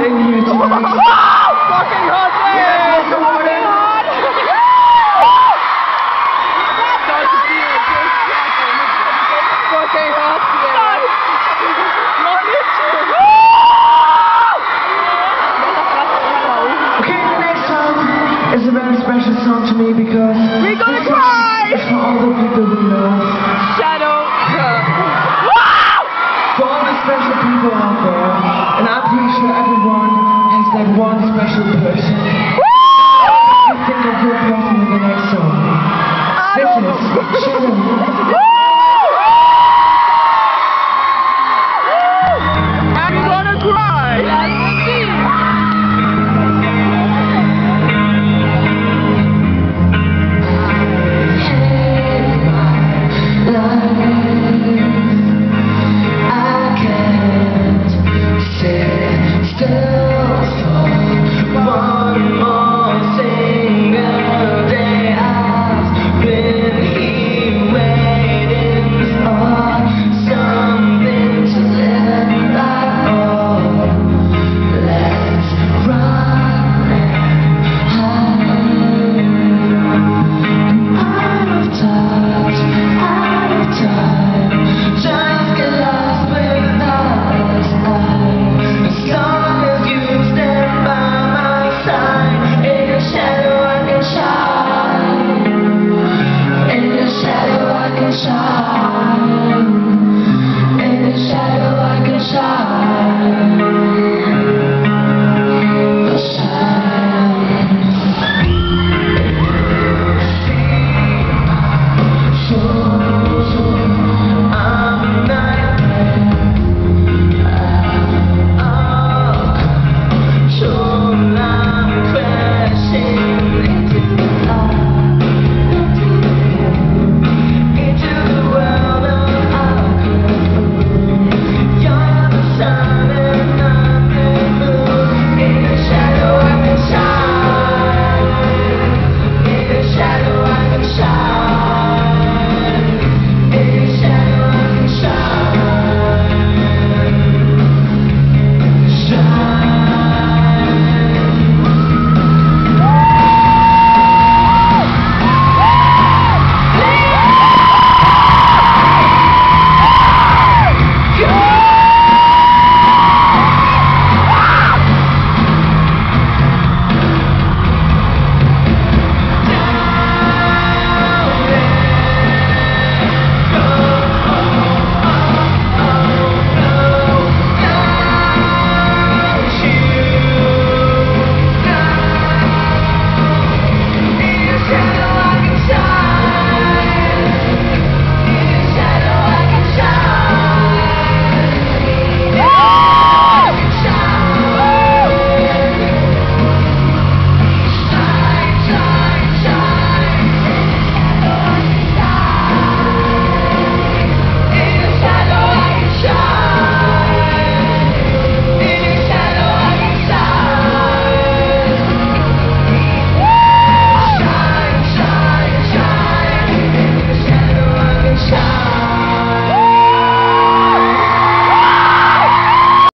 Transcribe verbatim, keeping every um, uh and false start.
in here tonight. Fucking hot, man! Yeah, it's fucking hot! Fucking hot, man! Okay, the next song is a very special song to me because we're gonna cry! It's for all the people we love. Shadow. For all the special people out there, and I'm pretty sure everyone